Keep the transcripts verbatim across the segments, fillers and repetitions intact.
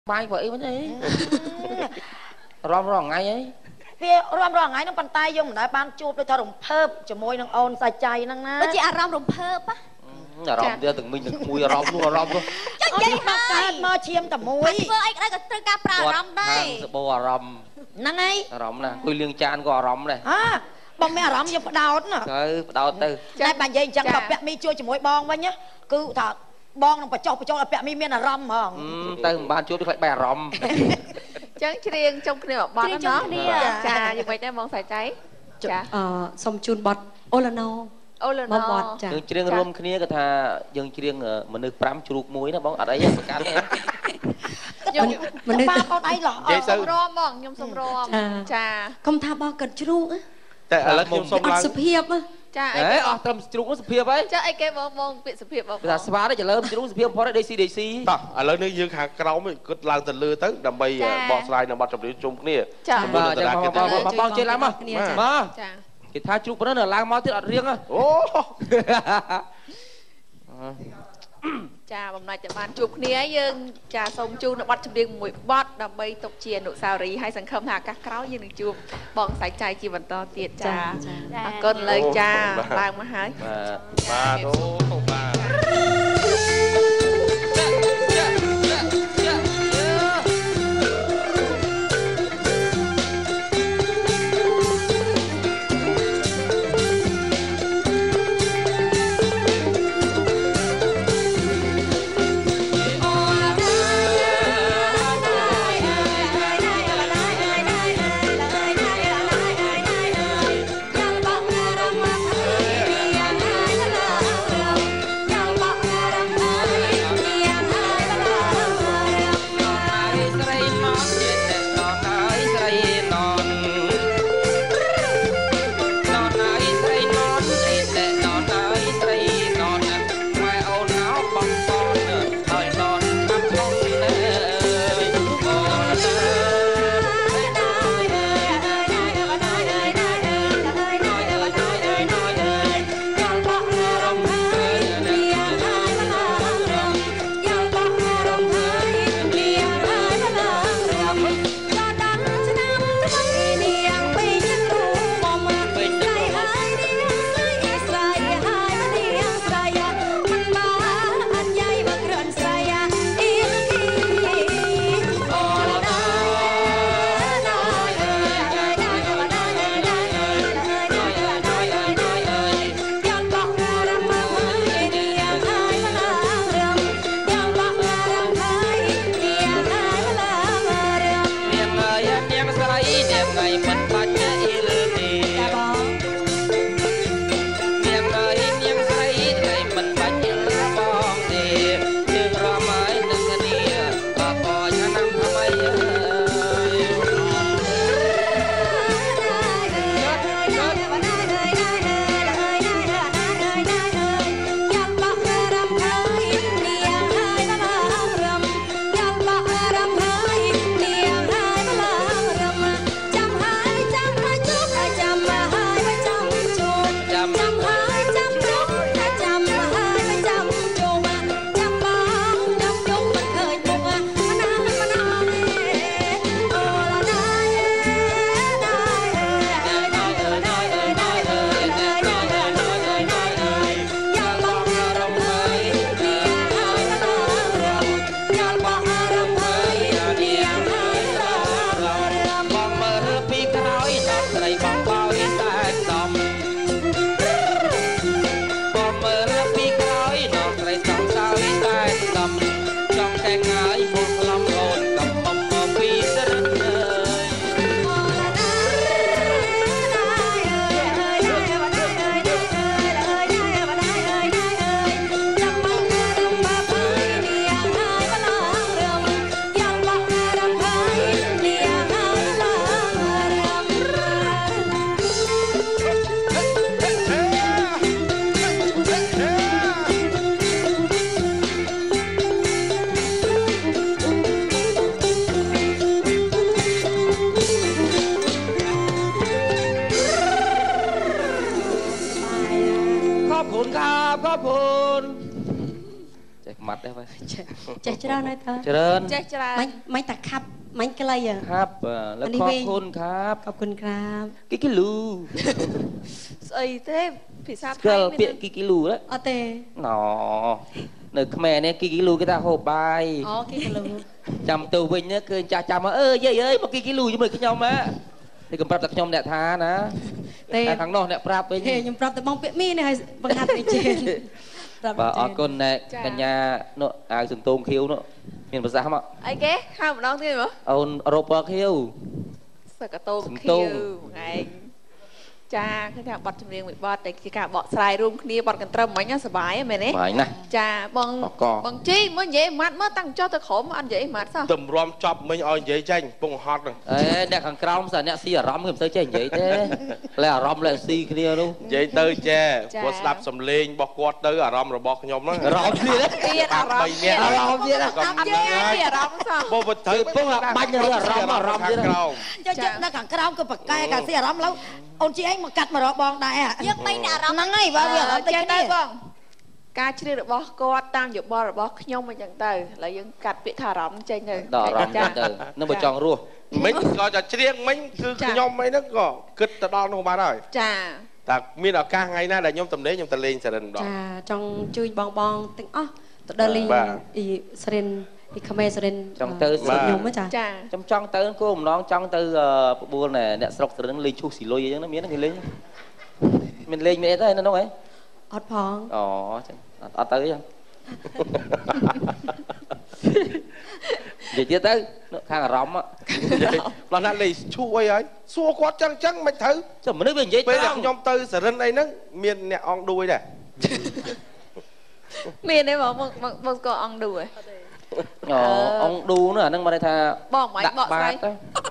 bay vậy vẫn ấy rong rong ngay ấy phía rong rong ngay nó bàn tay dùng để ban chụp để thao đồng phớp cho môi năng ôn sai chay năng ná chị à rong đồng phớp á là rong dia từng mình từng mùi rong luôn rong luôn chắc vậy hai mơ chiêm tầm mùi mơ anh đây có tôi ca pra rong đây bò rong năng ấy rong nè tôi liên chan có rong này à bông mẹ rong vô đào nè trời đào từ đây bạn dây chẳng tập bẹ mi chui cho môi bong với nhá cứ thật bong nó phải cho phải cho là bẹ mi miên là rong hả từ ban chuột phải bè rong chẳng riêng trong cái niệm bọt đó trà như vậy đây mong phải cháy trà xong chun bọt Olano Olano dương riêng rôm kia cái thà dương riêng mình được pram chuột muối nó bóng ở đấy cái mình mình ba con đây là sông rom bong nhom sông rom trà không tha bao cần chuột á แต่แล้วខ្ញុំសុំឡើងសុភាពá ចាអីអស់ត្រឹមជ្រុងសុភាពហីចាអីគេបងបងពាក្យសុភាពបងថាស្វាđấyច្រឡឹមជ្រុងសុភាពផុតដេស៊ីដេស៊ីតោះឥឡូវនេះយើងខាងក្រោមគិតឡើងទៅលើទៅដើម្បីបកស្រាយនៅបទចម្រៀងជុំគ្នាចាបាទចាបងបងជិះឡើងមកមកចាគេថាជ្រុងប៉ុណ្ណឹងឡើងមកទៀតអត់រៀងអូចាបំណាច់តែបានជួបគ្នាយើងចាសូមជូននៅប័ណ្ណចម្រៀងមួយប័ណ្ណដើម្បីទុកជាអនុស្សាវរីយ៍ហើយសង្ឃឹមថាឱកាសក្រោយយើងនឹងជួបបងសាច់ចៃជាបន្តទៀតចាអរគុណលើចាឡើងមកហើយបាទអូបាទขอบคุณครับขอบคุณม mặt đấy vậy chạy chợ này ta chợ chết chợ mấy mấy ta khắp mấy cái lây à khắpแล้วขอบคุณครับขอบคุณครับ cái cái lù ấy thế thì sao cái thay cái cái cái lù đấy អត់ទេ nó នៅខ្មែរនេះគីគីលូគេថាហូបបាយអូគីគីលូចាំទៅវិញនេះឃើញចាស់ចាំអើយាយអើយមកគីគីលូជាមួយខ្ញុំហ៎នេះខ្ញុំប្រាប់តែខ្ញុំអ្នកថាណាតែខាងនោះអ្នកប្រាប់វិញខ្ញុំប្រាប់តែបងពាក់មីនេះឲ្យបង្ហាត់នេះជេនបាទអរគុណអ្នកកញ្ញានោះអាវសន្ទងខៀវនោះមានប្រសាសន៍មកអីគេហៅម្ដងទៀតមើលអូនរ៉ូបខៀវសកតោខៀវថ្ងៃចាគឺថាបတ်ចម្រៀងមួយបတ်តែជាការបកស្រាយរួមគ្នាបတ်កន្ទ្រឹមមិញសប្បាយមែនទេបាយណាស់ចាបងបងជីមើលនិយាយម៉ាត់មើលតាំងចុះទៅក្រុមអត់និយាយម៉ាត់សោះតម្រាំចប់មិញឲ្យនិយាយចាញ់ពងហត់ហ្នឹងអេអ្នកខាងក្រោមស្អាអ្នកស៊ីអារម្មណ៍គឺមិនសូវចេះនិយាយទេលែអារម្មណ៍លែស៊ីគ្នានោះនិយាយទៅចេះព្រោះស្ដាប់សំឡេងរបស់គាត់ទៅអារម្មណ៍របស់ខ្ញុំហ្នឹងអារម្មណ៍ទៀតទៀតអារម្មណ៍ទៀតអារម្មណ៍ទៀតអត់ទេអារម្មណ៍សោះបើបើត្រូវពងបាញ់រឿងអារម្មណ៍អារម្មណ៍ទៀតក្រោមចុះចុះនៅខាងក្រោមគឺបកកែខាងស៊ីអារម្មណ៍ឡូវអូនជីឯងមកកាត់មករកបងដែរយើងមិនអារម្មណ៍ហ្នឹងហើយបើវាអារម្មណ៍តិចចេះទៅគ្នាបងការជ្រៀតរបស់គាត់តាមយោបល់របស់ខ្ញុំអញ្ចឹងទៅឥឡូវយើងកាត់ពាក្យថាអារម្មណ៍ចេញទៅដល់អារម្មណ៍ទៅនឹងបើចង់រស់មិញក៏តែច្រៀងមិញគឺខ្ញុំអីហ្នឹងក៏គិតទៅដល់នោះបានហើយចាតែមានឱកាសថ្ងៃណាដែលខ្ញុំតំណេញខ្ញុំទៅលេងសរិនម្ដងចាចង់ជួយបងបងទាំងអស់ទៅដល់លេងអ៊ីសរិនអ៊ីខ្មែរសរិនខ្ញុំចាចាខ្ញុំចង់ទៅគោម្ដងចង់ទៅប្របួលអ្នកស្រុកសរិនលេងឈូសស៊ីលុយអញ្ចឹងណាមានគេលេងមានលេងមានអីទៅនៅនោះហ៎អត់ផងអូចឹងអត់ទៅទេនិយាយទៀតទៅខាងអារម្មណ៍ផ្លោះណាលេងឈូអីហើយសួរគាត់ចឹងចឹងមិនត្រូវចុះមនុស្សវានិយាយពេលខ្ញុំទៅសរិនអីហ្នឹងមានអ្នកអង្គឌួយដែរមានទេបងបងស្គាល់អង្គឌូហ៎អូអង្គឌូនោះអាហ្នឹងមកថាបងមិនបកស្រាយ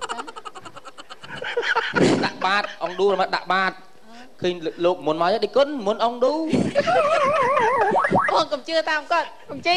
ដាក់បាតអង្គឌូមកដាក់បាតឃើញលោកមុនមកទេគុណមុនអង្គឌូបងកុំជឿតាមគាត់កុំជី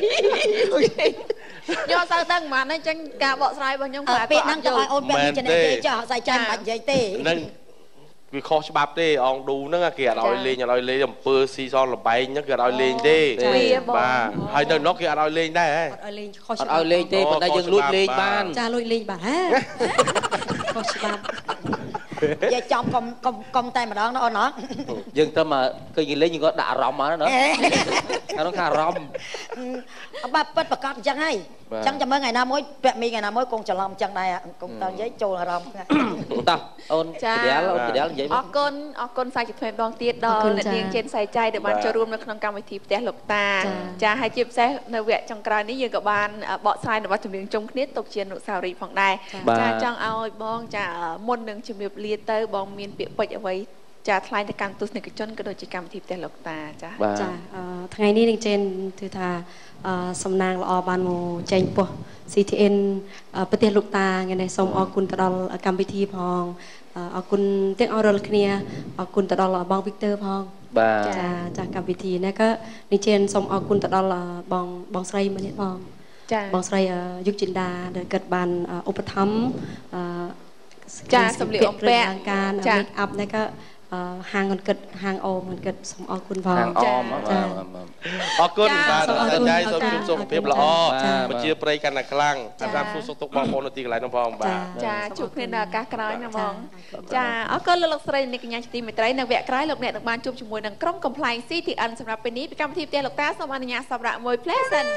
យកទៅដឹងហ្មងអញ្ចឹងការបកស្រាយរបស់ខ្ញុំគាត់ពាក្យហ្នឹងទៅឲ្យអូនពាក់ពីចំណេះទេចាស់ស្អីចាញ់បាច់និយាយទេហ្នឹងវាខុសច្បាប់ទេអង្គឌូហ្នឹងគេអត់ឲ្យលេងអត់ឲ្យលេងអំពើស៊ីសលបែងហ្នឹងគេអត់ឲ្យលេងទេបាទហើយនៅនោះគេអត់ឲ្យលេងដែរអត់ឲ្យលេងខុសអត់ឲ្យលេងទេប៉ុន្តែយើងលួចលេងបានចាលួចលេងបានហ៎ខុសច្បាប់យាយចំកុំកុំកុំតែម្ដងណាអូនណាយើងទៅមកឃើញគេលេងយើងក៏ដាក់អារម្មណ៍មកណាអានោះខាអារម្មណ៍បាទពិតប្រកបអញ្ចឹងហើយអញ្ចឹងចាំមើលថ្ងៃណាមួយពាក់មីថ្ងៃណាមួយគង់ច្រឡំអញ្ចឹងដែរគង់តើនិយាយចូលអារម្មណ៍តោះអូនក្រាលអូនក្រាលនិយាយអរគុណអរគុណសាជាថ្មីម្ដងទៀតដល់អ្នកនាងចេនសៃចៃដែលបានចូលរួមនៅក្នុងកម្មវិធីផ្ទះលោកតាចាហើយជាពិសេសនៅវគ្គចុងក្រោយនេះយើងក៏បានបកស្រាយរបស់ចម្រៀងជុំគ្នាទុកជាអនុស្សាវរីយ៍ផងដែរចាចង់ឲ្យបងចាមុននឹងជំរាបលាទៅបងមានពាក្យពេចន៍អ្វីចាថ្លែងទៅកាន់ទស្សនិកជនក៏ដូចជាកម្មវិធីផ្ទះលោកតាចាចាថ្ងៃនេះនឹងចេនគឺថាសំណាងល្អបានមកចែងពោះ ซี ที เอ็น ប្រទេសលោកតាថ្ងៃនេះសូមអរគុណទៅដល់កម្មវិធីផងអរគុណទាំងអស់រាល់គ្នាអរគុណទៅដល់បងវីកទ័រផងបាទចាចាកម្មវិធីនេះក៏នេះចេនសូមអរគុណទៅដល់បងបងស្រីម្នាក់បងចាបងស្រីយុគចិន្តាដែលគាត់បានឧបត្ថម្ភចាសម្លៀកបំពាក់ការ make up នេះក៏ហាងអង្កត់ហាងអូមអង្កត់សូមអរគុណផងហាងអូមអរគុណបាទតែតែសូមជម្រាបសុខភាពល្អប្រជាប្រិយកាន់តែខ្លាំងតាមតាមសួរសុខទុក្ខបងប្អូននៅទីកន្លែងនោះផងបាទចាជួបគ្នានៅឱកាសក្រោយណាបងចាអរគុណលោកលោកស្រីនាងកញ្ញាជាទីមេត្រីនៅវគ្គក្រោយលោកអ្នកនឹងបានជួបជាមួយនឹងក្រុម Compliance ซี ที เอ็น សម្រាប់ពេលនេះពីកម្មវិធីផ្ទះលោកតាសូមអនុញ្ញាតសម្រាប់មួយ Pleasant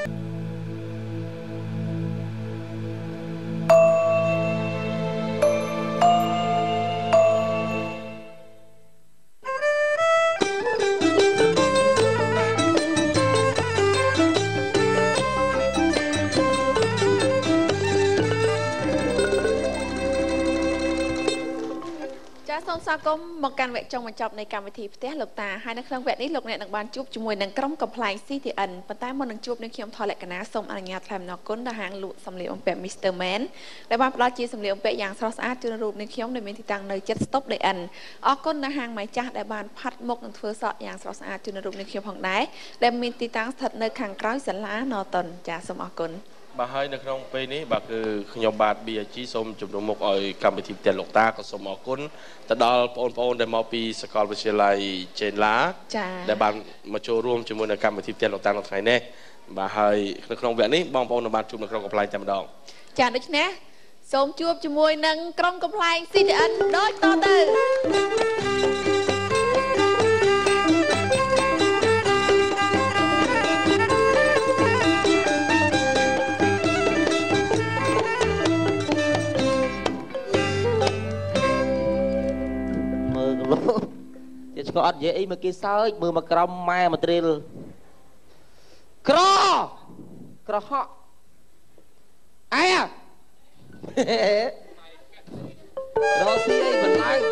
សូមស្វាគមន៍មកកាន់វគ្គចុងបញ្ចប់នៃកម្មវិធីផ្ទះលោកតាហើយនៅក្នុងវគ្គនេះលោកអ្នកនឹងបានជួបជាមួយនឹងក្រុម Compliance ซี ที เอ็น ប៉ុន្តែមុននឹងជួបនឹងខ្ញុំថតលក្ខណៈសូមអនុញ្ញាតថ្លែងអំណរគុណដល់ហាងលក់សម្លៀកបំពាក់ Mister Man ដែលបានផ្ដល់ជាសម្លៀកបំពាក់យ៉ាងស្រស់ស្អាតជូនរូបនឹងខ្ញុំដែលមានទីតាំងនៅជិត Stop ដេ អិន អរគុណដល់ហាងម៉ៃចាស់ដែលបានផាត់មុខនិងធ្វើសក់យ៉ាងស្រស់ស្អាតជូនរូបនឹងខ្ញុំផងដែរដែលមានទីតាំងស្ថិតនៅខាងក្រោយសាលា Norton ចាសូមអរគុណបាទហើយនៅក្នុងពេលនេះបាទគឺខ្ញុំបាទ ប៊ី អាយ ជី សូមជំនុំមុខឲ្យកម្មវិធីផ្ទះលោកតាក៏សូមអរគុណទៅដល់បងប្អូនដែលមកពីសាកលវិទ្យាល័យចេនឡាដែលបានមកចូលរួមជាមួយនៅកម្មវិធីផ្ទះលោកតានៅថ្ងៃនេះបាទហើយនៅក្នុងវគ្គនេះបងប្អូនបានជួបនៅក្នុងកំ pl ែងតែម្ដងចាដូច្នេះសូមជួបជាមួយនឹងក្រុមកំ pl ែង ซี ที เอ็น ដូចតទៅជាឆ្កអត់និយាយអីមកគេសើចមើលមកក្រំម៉ែមកត្រិលក្រក្រហក់អីអារស់ស៊ីអីបន្លែ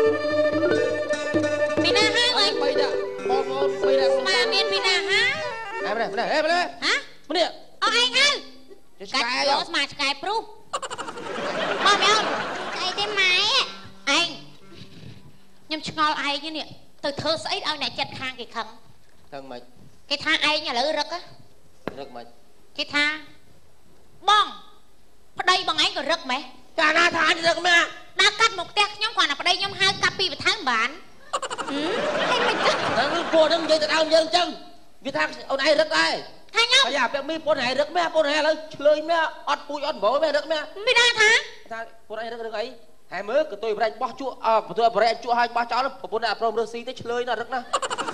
ពីណាហើយអើយបីដាក់បងប្អូនបីដាក់ស្មាមានពីណាហើយអេម្នេះម្នេះអេម្នេះហ៎ម្នេះអត់ឯងហើយឆ្កែយកស្មាឆ្កែព្រុសបងមីអូនអីទេម៉ែឯងខ្ញុំឆ្ងល់ឯងនេះទៅធ្វើស្អីឲ្យអ្នកចិត្តខាងគេខឹងខឹងមិនគេថាឯងឥឡូវរឹករឹកមិនគេថាបងប្តីបងឯងក៏រឹកម៉េះចាណាថាអញរឹកមែនដើរកាត់មកផ្ទះខ្ញុំគាត់ថាប្តីខ្ញុំហៅកាប់ពីបន្ថែមបានហេមិនចឹងហ្នឹងពួកហ្នឹងនិយាយទៅដើមយើងអញ្ចឹងវាថាអូនឯងរឹកដែរថាខ្ញុំអាយ៉ាពាក់មីពួកឯងរឹកមែនពួកឯងឥឡូវឆ្លើយមែនអត់ពូជអត់ប្រោមែនរឹកមែនពីណាថាថាពួកឯងរឹករឹកអីហើយមើលកតុយប្រែកបោះជក់អឺបន្ទួយប្រែកជក់ឲ្យបោះចោលប្រពន្ធអាព្រមរើសស៊ីទៅឆ្លើយណារឹកណា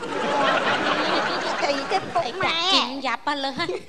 ចៃទៅពុកម៉ែជីងយ៉ាប់ប៉ះលើហើយ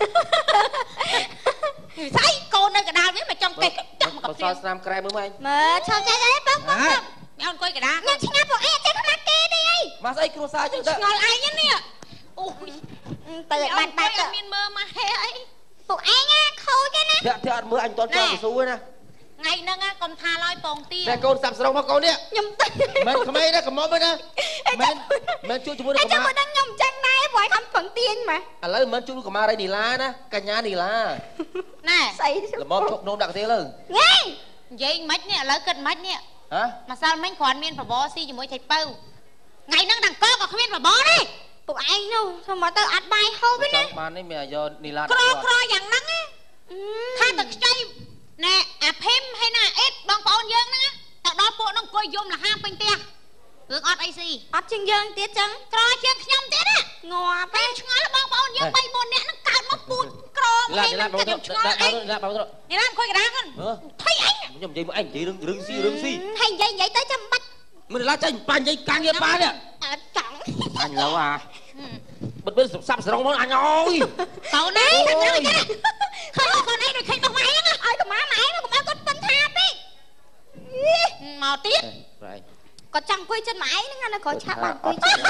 ស្អីកូននៅកណ្ដាលវិញមកចំកេះចាំមកកបសល់ស្នាមក្រែមើលមើលមើលឆោចៃអីបងបងញ៉ាំអង្គុយកណ្ដាលខ្ញុំឆ្ងាត់ពួកឯងចេះខ្មាស់គេទេអីមកស្អីគ្រួសារចឹងទៅឆ្ងល់ឯងនេះអូទៅបាត់បាត់មានមើលមកហេអីពួកឯងណាខូចទេណាធាក់ធាក់អត់មើលអញតន់ចោលទៅស៊ូណាថ្ងៃហ្នឹងកុំថាឡើយពងទាតែកូនសាប់ស្រុងមកកូននេះខ្ញុំមិនក្មេងណាកុំមកមើលណាមិនមិនជួយជាមួយនឹងកុមារចាំខ្ញុំចាញ់ដែរព្រោះខំពងទាញមកឥឡូវមិនជួយកុមារឯនីឡាណាកញ្ញានីឡាណែស្អីល្មមឈប់នោមដាក់កទេលើញ៉េនិយាយមិននេះឥឡូវគិតមិននេះហ៎ម្សិលមិញគ្រាន់មានបបរស៊ីជាមួយឆៃពៅថ្ងៃហ្នឹងដង្កក៏គ្មានបបរទេពួកឯងនោះធ្វើមកទៅអត់បាយហូបទេណាបាននេះមានយកនីឡាក្រក្រយ៉ាងហ្នឹងថាទៅខ្ចីណែអាភឹមហើយណាអេតបងប្អូនយើងហ្នឹងទៅដល់ពួកហ្នឹងអង្គុយយំលហាពេញផ្ទះរឿងអត់អីស៊ីអត់ជាងយើងទៀតចឹងក្រជាងខ្ញុំទៀតណាងាប់ពេលឆ្ងល់បងប្អូនយើងបីមុនអ្នកហ្នឹងកើតមកពូជក្រឡាឡាបងទៅឡាបងទៅនេះឡាអង្គុយកណ្ដាលហ្នឹងថៃអញខ្ញុំនិយាយមកអញនិយាយរឿងរឿងស៊ីរឿងស៊ីហើយនិយាយនិយាយទៅចាំបាច់មិនឡាចាញ់បាញ់និយាយកាំងងារបាននេះអត់ចង់អញឡូវអាបិទបិទសាប់ស្រងមកអញអើយកូនឯងឃើញកូនឯងដូចឃើញបងម៉ែហ្នឹងឲ្យកុមារម៉ែហ្នឹងកុំឲ្យគាត់ប៉ិនថាពេកមកទៀតគាត់ចង់អង្គុយចិត្តម៉ែឯងហ្នឹងនៅក្រោយឆាកបានអង្គុយចិត្ត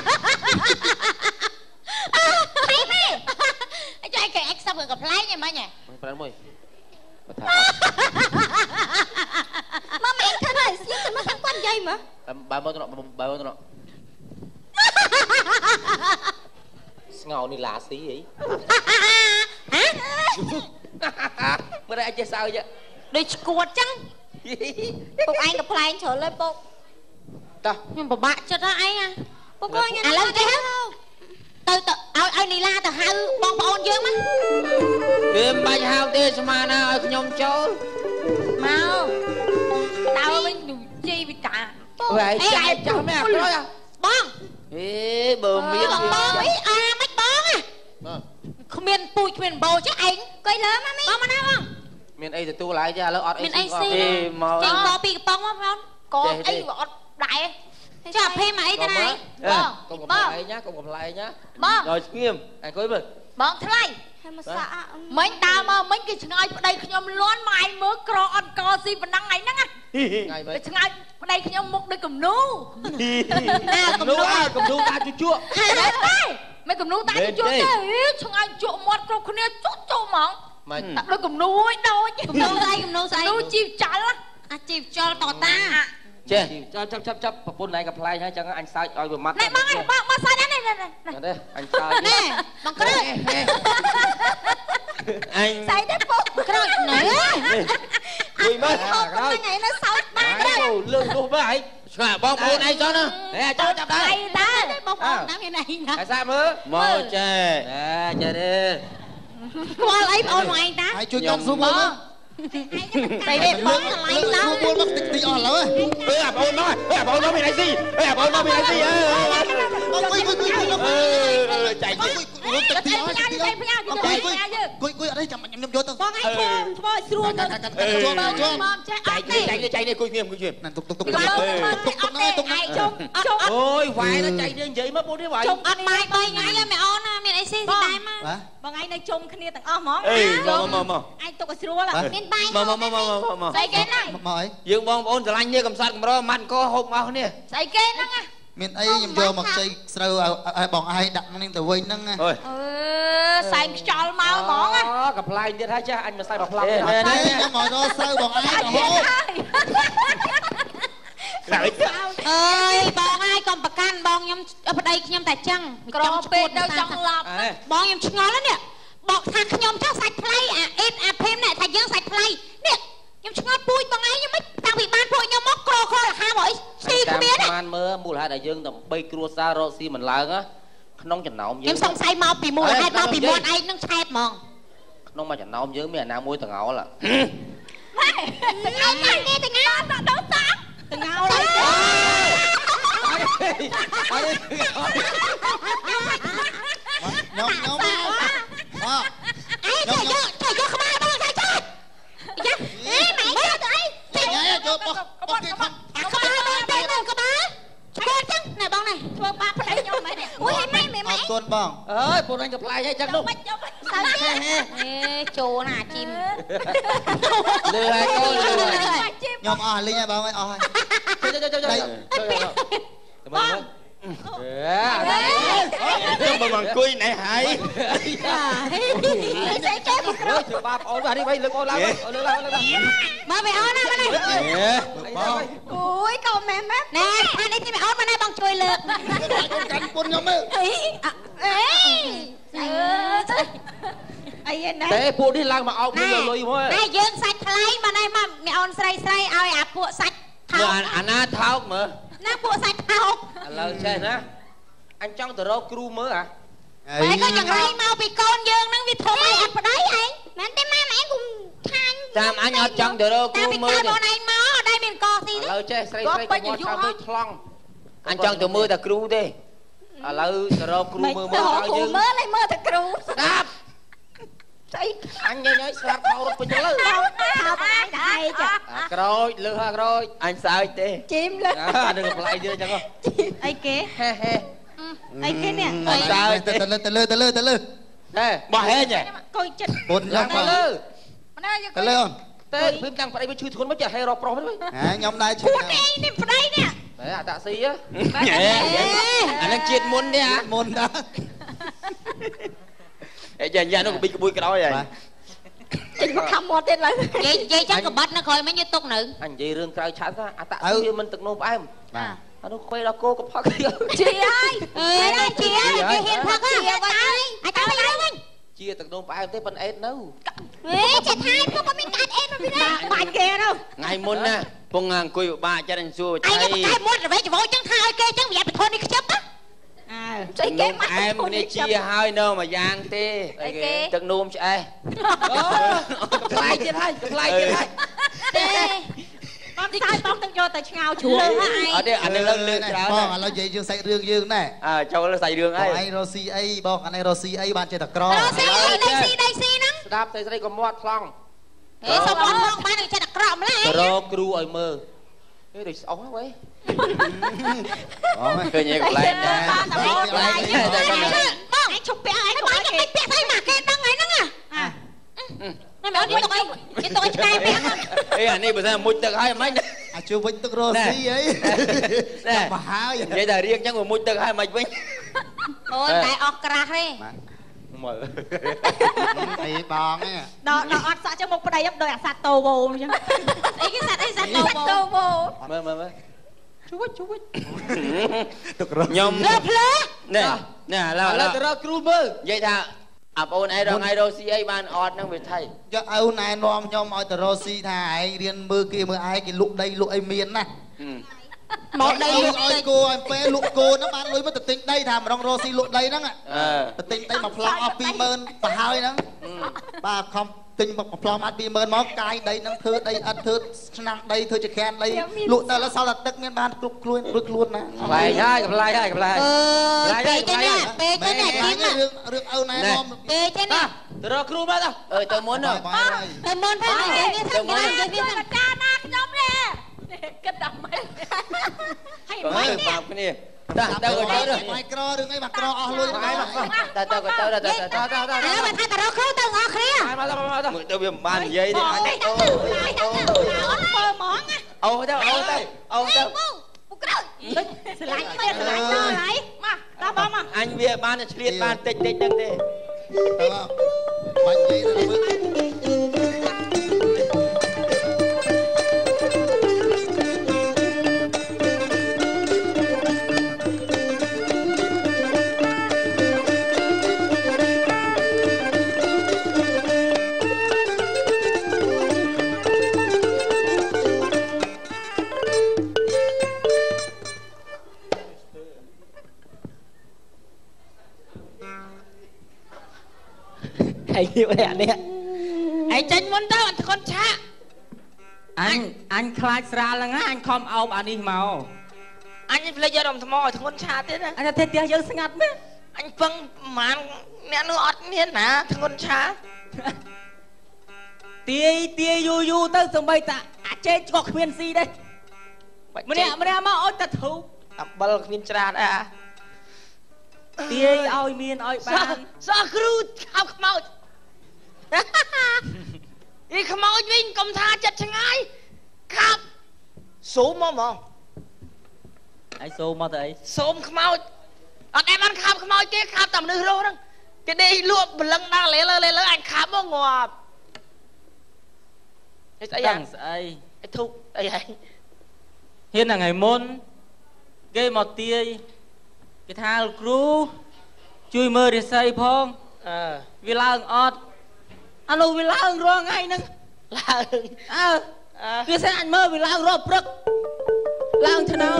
ហីម៉ែអីចុះឯងគេអេកសាប់រឿងកំ pl ែងឯងមិញហ៎ប្រែមួយបើថាមកម៉ែឃើញហើយស្យាទៅមកខាងគាត់និយាយមើលបើមកទៅបើមកទៅស្ងោនេះឡាស៊ីអីហ៎មើលឯងចេះសើចដូចឈួតចឹងពុកឯងកំ pl ែងជ្រុលហើយពុកតោះខ្ញុំពិបាកចិត្តហ៎ឯងពុកអើយឥឡូវទេទៅទៅឲ្យឲ្យនីឡាទៅហៅបងប្អូនយើងមកគេមិនបាច់ហៅទេស្មានណាឲ្យខ្ញុំចូលមកតើវិញជីវិតាហើយចែកចាំមែនអក្រោយបងអេបើមានបងអីអាមិនបងគ្មានពូជគ្មានបោចេះឯងកុយលើមកមីបងមកណាបងមានអីទទួលហើយចាឥឡូវអត់អីស៊ីទេមកចេញបោពីកំប៉ុងមកបងកអីអត់ដែរចាភេមអីទៅណាបងកុំកំ pl ែងណាកុំកំ pl ែងណាបងដល់ស្ងៀមអង្គុយមើលបងថ្លៃហើយមកសាក់មិញដើរមកមិញគេឆ្ងាយប្តីខ្ញុំលន់ម៉ែមើលក្រអត់កស៊ីប៉ុណ្ណឹងថ្ងៃហ្នឹងថ្ងៃមិញឆ្ងាយប្តីខ្ញុំមុខដូចគំនូណាគំនូគំនូតាជជក់ដែរមិនគំនូតាជជក់ទេឆ្ងាយជក់មាត់គ្រប់គ្នាជក់ជក់ហ្មងមិនដូចគំនូឯដូចគំនូស្អីគំនូស្អីគំនូជីវចលអាជីវចលតតាចេះចាប់ចាប់ចាប់ចាប់ប្រពន្ធណៃកំ pl ែងហើយចឹងអញសើចឲ្យវាម៉ាត់ណែបងបងមកសើចនេះនេះនេះអញសើចណែបងក្រើយអញសើចទេពុកក្រើយណែជួយមើលក្រើយថ្ងៃនេះសើចបានអូលឿននោះមើលឯងឆ្ងាយបងប្អូនឯងចុះណាហេចាប់ចាប់ដែរដែរបងប្អូនណាមានឯងណាហើយសាមើលមកចេះណែចេះទេស្គាល់អីបងអូនមកឯងតាហើយជួយចាំស៊ូមើលតែនេះបងកន្លែងឡៅមួយមកតិចតិចអស់ឡើយអើអាបងមកអើអាបងមកមានអីស៊ីអើអាបងមកមានអីស៊ីអើអើចៃរួមទឹកទីអស់ទីអស់អង្គុយអង្គុយអង្គុយអត់ទេចាំខ្ញុំយកទៅបងឯងធ្វើធ្វើស្រួលទៅជួបជួបមកចេះអត់ទេចៃចៃនេះគួយគ្នាគួយគ្នាណាទុកទុកទុកទុកទុកទុកហ្នឹងទុកឯងជុំជុំអូយវាយដល់ចៃនេះនិយាយមកពូនេះវាយជុំអត់បាយ3ថ្ងៃមែនអូនមានអីស៊ីស៊ីដែរមកបងឯងនៅជុំគ្នាទាំងអស់ហ្មងអេមកមកមកឯងទុកឲ្យស្រួលមានបាយមកមកមកមកមកស្អីគេហ្នឹងមកអីយើងបងប្អូនស្រឡាញ់នេះកំសត់កម្រម៉ាត់កហូបមកគ្នាស្អីគេហ្នឹងមានអីខ្ញុំយកមកខ្ចីស្រូវឲ្យបងឯងដាក់នឹងទៅវិញហ្នឹងអូយអឺសែងខ្យល់មកហ្មងអូកំ pl ាយទៀតហើយចាស់អញមិនសៃមក pl ាយខ្ញុំមករកស្រូវបងឯងទៅហូបស្អីអើយបងហើយកុំប្រកាន់បងខ្ញុំប្តីខ្ញុំតែចឹងក្រពេកទៅចង់ឡប់បងខ្ញុំឆ្ងល់នេះបកថាខ្ញុំចោះសាច់ថ្លៃអាអេតអាភេមនេះថាយើងសាច់ថ្លៃនេះខ្ញុំឆ្ងល់ពូជបងឯងខ្ញុំមិនតាំងពីបានពួកខ្ញុំមកក្រក្ររហ័សមកអីស៊ីគ្មានទេបានមើលមូលហេតុដែលយើងដើម្បីគ្រួសាររកស៊ីមិនឡើងក្នុងចំណោមយើងខ្ញុំសង្ស័យមកពីមូលហេតុមកពីមាត់ឯងនឹងឆែបហ្មងក្នុងមួយចំណោមយើងមានអាណាមួយតងោលម៉ែតងោលនេះតងោលតដោតាតងោលអីខ្ញុំខ្ញុំមកអីចូលយកចូលយកក្បាលបងចាចាយ៉ាអេម៉ែយកទៅអីញ៉ៃចូលបោះបោះគេខំក្បាលបងទៅទៅក្បាលឆ្កួតចឹងណែបងនេះធ្វើបាបប្តីខ្ញុំមែនទេអូយម៉ែម៉ែអរគុណបងអើយពូនអញកំ pl ាយហើយចឹងនោះសើទៀតអេចូលណាជីមលឺហើយកូនលឺហើយខ្ញុំអស់លីងហើយបងអស់ហើយចូលចូលចូលចូលទៅមើលអេខ្ញុំបងអង្គុយណែហើយស្អីគេមករើធ្វើបាបអូនបាទនេះវិញលើកអូនឡើងលើកឡើងលើកឡើងមកវាអូនណាមកនេះបងអូយកុំមែនមែនណែអានេះទីអូនមកណែបងជួយលើកកាន់ពុនខ្ញុំមើលអីអេអឺអីណាតែពួកនេះឡើងមកអោបលុយលុយមកណែយើងសាច់ថ្លៃមកណែមកអ្នកអូនស្រីស្រីឲ្យអាពួកសាច់ថោកអាណាថោកមើលណាពួកសាច់ថោកឥឡូវចេះណាអញចង់ទៅរកគ្រូមើលអាតែក៏យ៉ាងไรមកពីកូនយើងនឹងវាធំឲ្យអត់ប្តីហីមែនទេម៉ែម៉ែគុំខាញ់តាមអញអត់ចង់ទៅរកគ្រូមើលតែពីបងឯងមកអត់ដែរមានកស៊ីឥទេឡូវចេះស្រីស្រីកុំមកឆោតទៅឆ្លងអញចង់ទៅមើលតែគ្រូទេឥឡូវទៅរកគ្រូមើលមើលឲ្យយើងមើលឲ្យមើលតែគ្រូស្ដាប់ស្អីអញញ៉ៃញ៉ៃស្រាប់ខោរត់ពេញទៅលើថោកឯងដែរចាក្រូចលើហាក្រូចអញសើចទេជីមលើអានឹងប្លែកទៀតអញ្ចឹងអីគេហេហេអីគេនេះអញសើចទេទៅលើទៅលើទៅលើទៅលើណែបោះហេញកុយចិត្តពុនខ្ញុំទៅបងលើទៅលើអូនទេភីមតាំងប្តីវាឈឺធ្ងន់មិនចេះហេរកប្រុសវិញហ៎ខ្ញុំដែរឈឺពួកឯងនេះប្តីនេះតែអាតាក់ស៊ីអានឹងជាតិមុនទេអាមុនដែរអេយ៉ាយ៉ានោះកបិចក្បួយក្រោយហើយចេញមកខំមាត់ទៀតឡើយនិយាយនិយាយចឹងក្បត់នៅក្រោយមិញយកទុកនៅអញនិយាយរឿងក្រៅឆាត់ថាអាតាក់ស៊ីវាមិនទឹកនោមផ្អែមបាទអានោះខ្វេដល់គោក៏ផឹកទៀតជីហើយអេណាជីហើយគេហ៊ានផឹកហ៎អាចទៅវិញវិញជាទឹកនោមផ្អែមទេប៉ុនអេតនៅហេចេះថៃពួកក៏មានកាត់អេតមកពីណាបាច់គេទៅថ្ងៃមុនណាពងអង្គុយពិបាកចិត្តអញសួរឯឆៃងទៅកែមាត់រវេចវោចឹងថាឲ្យគេចឹងវាបធននេះខ្ជិបណាអើស្អីគេមកអែមនេះជាហើយនៅមួយយ៉ាងទេអីគេទឹកនោមឆ្អេះអូកំ pl ាយទៀតហើយកំ pl ាយទៀតហើយទេបងខ្សែបងទឹកយកទៅឆ្ងោជ្រួលអត់ទេអានេះលើកលើកច្រើនបងឥឡូវនិយាយយើងសាច់រឿងយើងដែរអើចូលសាច់រឿងបងអីឯងរស់ស៊ីអីបងអានេះរស់ស៊ីអីបានចេះតែក្ររស់ស៊ីដៃស៊ីដៃស៊ីហ្នឹងស្ដាប់ស្រីស្រីក៏មាត់ថ្លង់ហេសុំអត់ផងបាននឹងចិត្តអាក្រក់ម្ល៉េះទៅរកគ្រូឲ្យមើលហេដូចស្អុះហ្នឹងវ៉េបងឃើញឯងកន្លែងដែរបានតែមកឡាយបងឯងឈប់ពាក់ឯងបងគេពាក់ស្អីមកគេដឹងហើយហ្នឹងអាណែមើលនេះទុកអីគេទុកអីឆ្កែពាក់អេអានេះបើថាមុជទឹកហើយមិនអាជួយវិញទឹករស់ស៊ីអីណែបហើយនិយាយតែរៀងចឹងមុជទឹកហើយមិនវិញអូនតែអស់ក្រាស់ទេមើលអីបងនេះដល់ដល់អត់សាក់ចឹងមុខប្តីខ្ញុំដោយអាសាតតូវ៉ូអញ្ចឹងអីគេសាត់អីសាត់តូវ៉ូមើលមើលមើលជួយជួយទឹករស់ខ្ញុំលើភ្លើណែណែឥឡូវឥឡូវទៅរកគ្រូមើលនិយាយថាអាបងឯងរងថ្ងៃរស់ស៊ីអីបានអត់ហ្នឹងវាថៃយកឪណែនាំខ្ញុំឲ្យទៅរស់ស៊ីថាឯងរៀនមើលគេមើលឯងគេលក់ដីលក់អីមានណាមកដីលលក់ក់ឲ្យគោឲ្យពេលលក់គោហ្នឹងបានលុយមកទៅទិញដីថាម្ដងរស់ស៊ីលក់ដីហ្នឹងអឺទៅទិញដីមកប្លង់អស់ ពីរម៉ឺន ប្រហើយហ្នឹងបាទខំទិញមកប្លង់អត់ពីម៉ឺនមកកាយដីនឹងធ្វើដីអត់ធ្វើឆ្នាំងដីធ្វើជាខានដីលក់តែសល់តែទឹកមានបានគ្រប់ខ្លួនរួចខ្លួនណាកំ ឡៃ ហើយកំ ឡៃ ហើយកំ ឡៃអឺពេកទេណាពេកទេណាគីមរឿងរឿងឪណែនាំពេកទេណាទៅរកគ្រូមកទៅអើទៅមុនទៅទៅមុនទៅនិយាយនេះទៅមុននិយាយនេះទៅចាណាខ្ញុំនេះគិតដល់មិនហើយមិនបាបគ្នាទៅទៅទៅម៉ៃក្ររឿងអីបាក់ក្រអស់លុយថ្ងៃមកទៅទៅទៅទៅទៅទៅទៅឥឡូវមកថាទៅរកគ្រូទៅអស់គ្នាមកទៅមកទៅមើលទៅវាមិនបាននិយាយទេអញអូអូមើលហ្មងអូទៅអូទៅអូទៅពុកក្រោយស្រឡាញ់មិនស្រឡាញ់ទៅហើយមកដល់បងមកអញវាបានឆ្លៀតបានតិចតិចហ្នឹងទេទៅបាច់និយាយទៅមើไอ้นี่เนี่ยเนี่ยไอ้จันมุนเต้าอันคนช้าอันอันคลายสระแล้วไงอันคอมเอาอันนี้เมาอันนี้เพลย์ยาดมทมอทั้งคนช้าเต้นะอันนี้เทียเยอะสงัดไหมอันฟังมันเนี่ยนึกอดเนี่ยนะทั้งคนช้าเตี้ยเตี้ยยูยูเต้าสมัยตาอาเจ๊ก็เขียนซีได้มันเนี่ยมันเนี่ยมาเอาแต่ถูกอับบอลเขียนจราอ่ะเตี้ยเอาเมียนเอาบ้านซาครูเอาขมเอาอีขโมยวิ่งกำทาจัดช่างไงครับสูมมองมองไอ้สูมมาเลยสูมขโมยอันนี้มันขับขโมยเจ๊ขับต่ำนึกรู้นั่งจะได้รวบพลังนั่งเลยเลยเลยอันขับมองงอบไอ้ยังไอ้ไอ้ทุกไอ้ไอ้เห็นอะไรมนเกย์หมดเตี้ยcái thằng cú chui mơ để xây phong vì lao ọt anh đâu vì lao rồi ngay nè lao à cái xe anh mơ vì lao rồi bực lao thế nào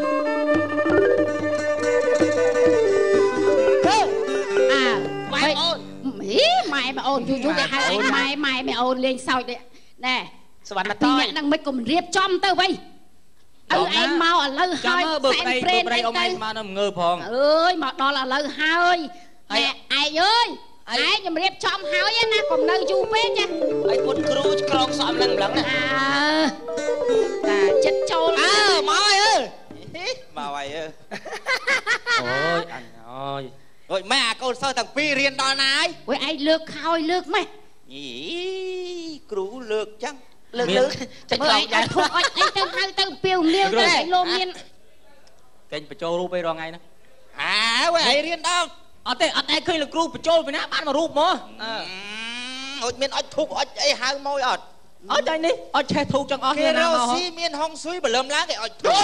à mày ôn mỹ mày mà ôn chú chú cái hai anh mày mày mày ôn lên sau đấy nè thì mẹ đang mấy cùng riệp chom tao vậy ừ em mau ở lâu hơi xem friend đây ông ấy mà nó ngơ phong ơi mà đó là lâu hơi nè ai ơi ai nhầm riệp chom hơi á na còn nơi chu phết nha ai quân cru còng sọm lăng lăng nè à à chết trâu à mau ơi mau vậy ơi ôi anh ơi rồi mẹ con sao thằng Pi riêng đó này ôi ai lược khôi lược mày nhỉ cru lược chăng lược lược chắc là anh thuộc anh tư hai tư piêu miêu đây lô miên kênh phải cho rúp bây giờ ngay nè à vậy ai riêng đâu ở đây ở đây khi là cru phải cho phải nát bán mà rúp mà ôi miên ôi thục ôi ai hai môi ôi ở đây đi ở che thu trong ở kia đâu xi miên hong suối bờ lơm lá cái ôi thục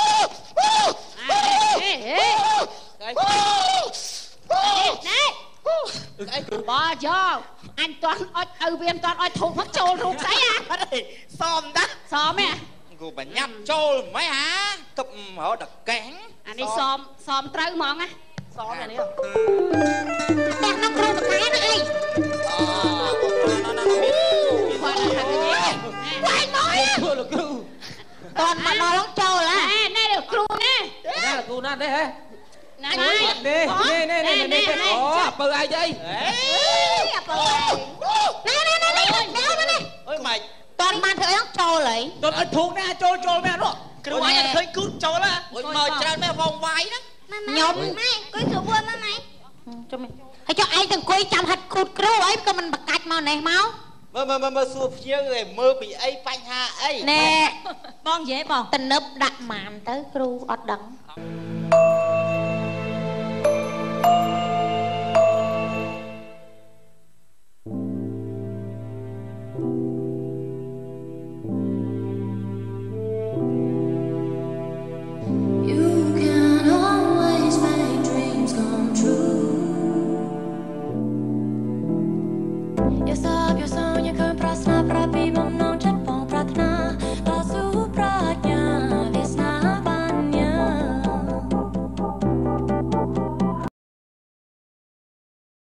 này bỏ cho anh toàn ôi từ viêm toàn ôi thục phát trâu rụt sấy à xòm đó xòm mẹ cô bà nhấp trâu mấy hả cụp họ đặc kén anh đi xòm xòm trâu mòn á xòm này nè đang nông rô một cái này qua là thằng cái gì quay nói toàn mà nói lắm trâu là nè nè được cru nè nè là cru nè đấy hả này nè nè nè nè nè nè ồ bự ai vậy nè nè nè nè nè nè ôi mày toàn ban thử lắm trâu lại toàn ăn thuốc nè trâu trâu mẹ nó cru ai ăn thấy cút trâu đó ôi mời trâu mẹ vòng vai đó nhom này cưới sửa buôn đó này cho mày hay cho ai từng cưới chăm hạt cút cru ấy có mình bật cạch màu này máu mơ mơ mơ mơ xua phía người mơ bị ấy phanh ha ấy nè bon dễ bon tình nấp đặt màn tới cru ọt đắng